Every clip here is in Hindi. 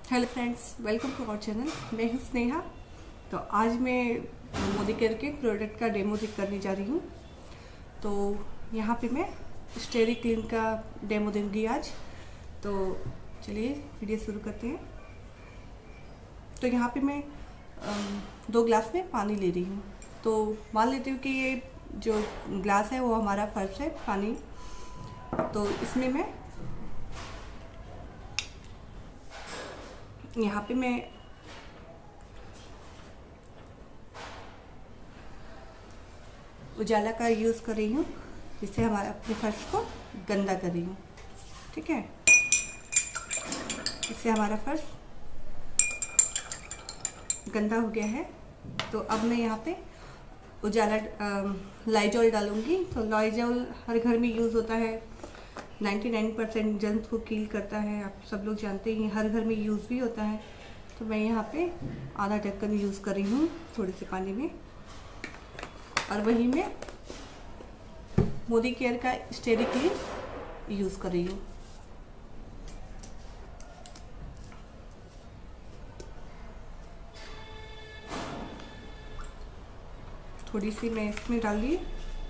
Hello friends, welcome to our channel. मैं हूँ स्नेहा। तो आज मैं मोदी केयर के प्रोडक्ट का डेमो करने जा रही हूँ। तो यहाँ पे मैं स्टेरी क्लीन का डेमो दूंगी आज। तो चलिए वीडियो शुरू करते हैं। तो यहाँ पे मैं 2 ग्लास में पानी ले रही हूँ। तो मान लेती हूँ कि ये जो ग्लास है वो हमारा फर्श है पानी। तो इसमें मैं यहाँ पे मैं उजाला का यूज़ कर रही हूँ, जिससे हमारा अपने फर्श को गंदा कर रही हूँ। ठीक है, इससे हमारा फर्श गंदा हो गया है। तो अब मैं यहाँ पे उजाला लाइजॉल डालूंगी। तो लाइजॉल हर घर में यूज़ होता है, 99% जर्म्स को किल करता है। आप सब लोग जानते ही, हर घर में यूज़ भी होता है। तो मैं यहाँ पे आधा ढक्कन यूज़ कर रही हूँ थोड़े से पानी में। और वहीं मैं मोदी केयर का स्टेरी क्लीन यूज़ कर रही हूँ। थोड़ी सी मैं इसमें डाल दी।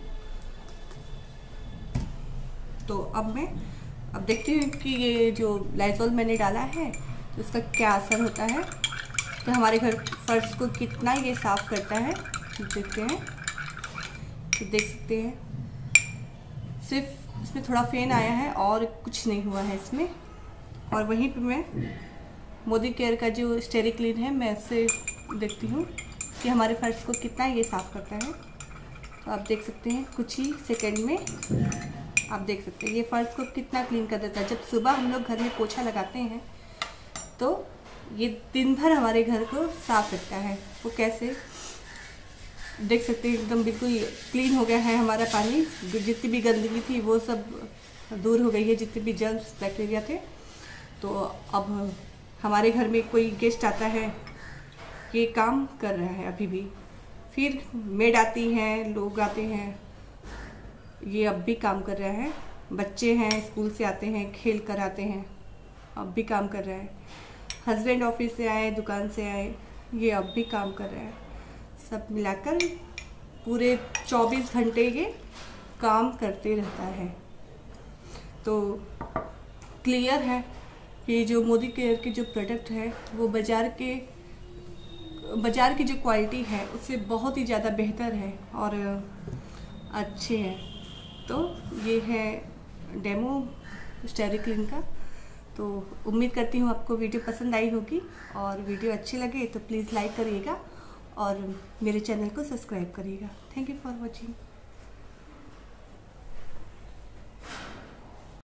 तो अब देखती हूँ कि ये जो लाइजॉल मैंने डाला है तो इसका क्या असर होता है, तो हमारे घर फर्श को कितना ये साफ़ करता है। देखते हैं। तो देख सकते हैं, सिर्फ इसमें थोड़ा फेन आया है और कुछ नहीं हुआ है इसमें। और वहीं पे मैं मोदी केयर का जो स्टेरी क्लीन है, मैं इससे देखती हूँ कि हमारे फर्श को कितना ये साफ़ करता है। तो आप देख सकते हैं, कुछ ही सेकंड में आप देख सकते हैं ये फर्श को कितना क्लीन कर देता है। जब सुबह हम लोग घर में पोछा लगाते हैं तो ये दिन भर हमारे घर को साफ रखता है। वो कैसे, देख सकते हैं, एकदम बिल्कुल क्लीन हो गया है हमारा पानी। जितनी भी गंदगी थी वो सब दूर हो गई है, जितने भी जर्म्स बैक्टीरिया थे। तो अब हमारे घर में कोई गेस्ट आता है, ये काम कर रहा है अभी भी। फिर मेड आती हैं, लोग आते हैं, ये अब भी काम कर रहा है। बच्चे हैं, स्कूल से आते हैं, खेल कर आते हैं, अब भी काम कर रहा है। हस्बैंड ऑफिस से आए, दुकान से आए, ये अब भी काम कर रहा है। सब मिलाकर पूरे 24 घंटे ये काम करते रहता है। तो क्लियर है कि जो मोदी केयर के जो प्रोडक्ट है वो बाज़ार की जो क्वालिटी है उससे बहुत ही ज़्यादा बेहतर है और अच्छे हैं। तो ये है डेमो स्टेरी क्लीन का। तो उम्मीद करती हूँ आपको वीडियो पसंद आई होगी, और वीडियो अच्छी लगे तो प्लीज़ लाइक करिएगा और मेरे चैनल को सब्सक्राइब करिएगा। Thank you for watching.